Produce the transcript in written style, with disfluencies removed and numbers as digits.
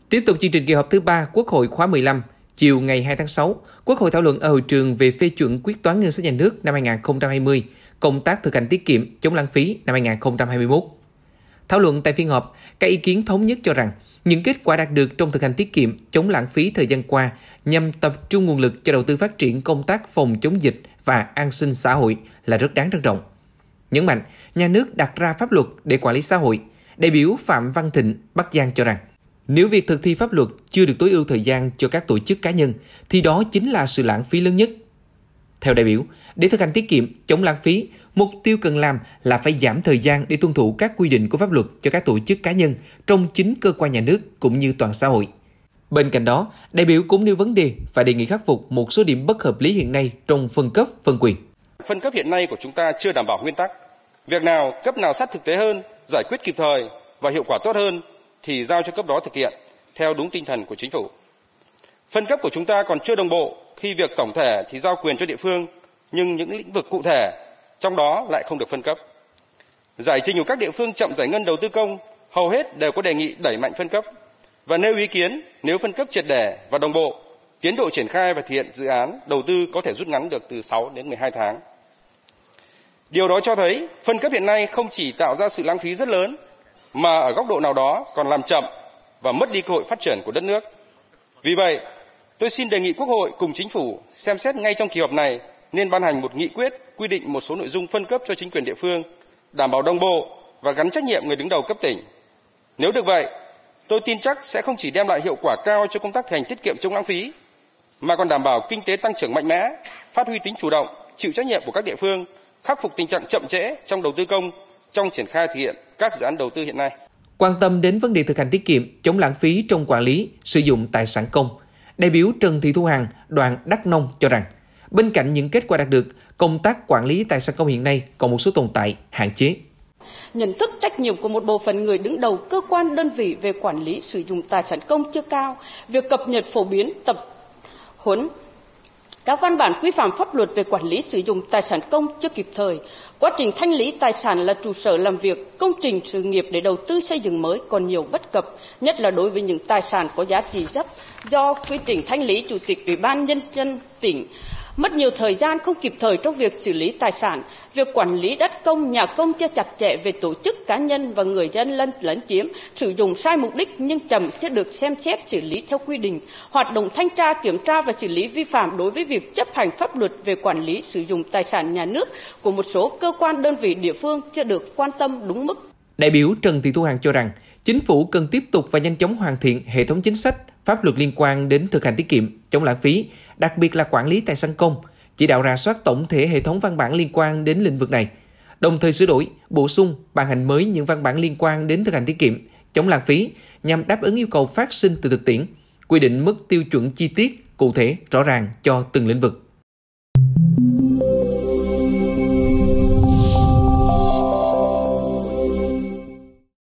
Tiếp tục chương trình kỳ họp thứ 3 Quốc hội khóa 15, chiều ngày 2 tháng 6, Quốc hội thảo luận ở hội trường về phê chuẩn quyết toán ngân sách nhà nước năm 2020, công tác thực hành tiết kiệm, chống lãng phí năm 2021. Thảo luận tại phiên họp, các ý kiến thống nhất cho rằng những kết quả đạt được trong thực hành tiết kiệm, chống lãng phí thời gian qua nhằm tập trung nguồn lực cho đầu tư phát triển công tác phòng chống dịch và an sinh xã hội là rất đáng trân trọng. Nhấn mạnh, nhà nước đặt ra pháp luật để quản lý xã hội, đại biểu Phạm Văn Thịnh, Bắc Giang cho rằng nếu việc thực thi pháp luật chưa được tối ưu thời gian cho các tổ chức cá nhân, thì đó chính là sự lãng phí lớn nhất. Theo đại biểu, để thực hành tiết kiệm, chống lãng phí, mục tiêu cần làm là phải giảm thời gian để tuân thủ các quy định của pháp luật cho các tổ chức cá nhân trong chính cơ quan nhà nước cũng như toàn xã hội. Bên cạnh đó, đại biểu cũng nêu vấn đề và đề nghị khắc phục một số điểm bất hợp lý hiện nay trong phân cấp, phân quyền. Phân cấp hiện nay của chúng ta chưa đảm bảo nguyên tắc. Việc nào, cấp nào sát thực tế hơn, giải quyết kịp thời và hiệu quả tốt hơn thì giao cho cấp đó thực hiện theo đúng tinh thần của chính phủ. Phân cấp của chúng ta còn chưa đồng bộ khi việc tổng thể thì giao quyền cho địa phương, nhưng những lĩnh vực cụ thể trong đó lại không được phân cấp. Giải trình của các địa phương chậm giải ngân đầu tư công hầu hết đều có đề nghị đẩy mạnh phân cấp và nêu ý kiến nếu phân cấp triệt để và đồng bộ, tiến độ triển khai và thực hiện dự án đầu tư có thể rút ngắn được từ 6 đến 12 tháng. Điều đó cho thấy phân cấp hiện nay không chỉ tạo ra sự lãng phí rất lớn mà ở góc độ nào đó còn làm chậm và mất đi cơ hội phát triển của đất nước. Vì vậy, tôi xin đề nghị Quốc hội cùng Chính phủ xem xét ngay trong kỳ họp này nên ban hành một nghị quyết quy định một số nội dung phân cấp cho chính quyền địa phương, đảm bảo đồng bộ và gắn trách nhiệm người đứng đầu cấp tỉnh. Nếu được vậy, tôi tin chắc sẽ không chỉ đem lại hiệu quả cao cho công tác thực hành tiết kiệm chống lãng phí, mà còn đảm bảo kinh tế tăng trưởng mạnh mẽ, phát huy tính chủ động, chịu trách nhiệm của các địa phương, khắc phục tình trạng chậm trễ trong đầu tư công, trong triển khai thực hiện các dự án đầu tư hiện nay. Quan tâm đến vấn đề thực hành tiết kiệm, chống lãng phí trong quản lý, sử dụng tài sản công, đại biểu Trần Thị Thu Hằng, đoàn Đắk Nông cho rằng, bên cạnh những kết quả đạt được, công tác quản lý tài sản công hiện nay còn một số tồn tại, hạn chế. Nhận thức trách nhiệm của một bộ phận người đứng đầu cơ quan đơn vị về quản lý sử dụng tài sản công chưa cao, việc cập nhật phổ biến tập huấn các văn bản quy phạm pháp luật về quản lý sử dụng tài sản công chưa kịp thời, quá trình thanh lý tài sản là trụ sở làm việc, công trình sự nghiệp để đầu tư xây dựng mới còn nhiều bất cập, nhất là đối với những tài sản có giá trị thấp do quy trình thanh lý Chủ tịch Ủy ban Nhân dân tỉnh mất nhiều thời gian không kịp thời trong việc xử lý tài sản, việc quản lý đất công, nhà công chưa chặt chẽ về tổ chức cá nhân và người dân lấn chiếm, sử dụng sai mục đích nhưng chậm chưa được xem xét xử lý theo quy định, hoạt động thanh tra, kiểm tra và xử lý vi phạm đối với việc chấp hành pháp luật về quản lý sử dụng tài sản nhà nước của một số cơ quan đơn vị địa phương chưa được quan tâm đúng mức. Đại biểu Trần Thị Thu Hằng cho rằng, Chính phủ cần tiếp tục và nhanh chóng hoàn thiện hệ thống chính sách, pháp luật liên quan đến thực hành tiết kiệm, chống lãng phí, đặc biệt là quản lý tài sản công, chỉ đạo rà soát tổng thể hệ thống văn bản liên quan đến lĩnh vực này, đồng thời sửa đổi, bổ sung, ban hành mới những văn bản liên quan đến thực hành tiết kiệm, chống lãng phí nhằm đáp ứng yêu cầu phát sinh từ thực tiễn, quy định mức tiêu chuẩn chi tiết, cụ thể, rõ ràng cho từng lĩnh vực.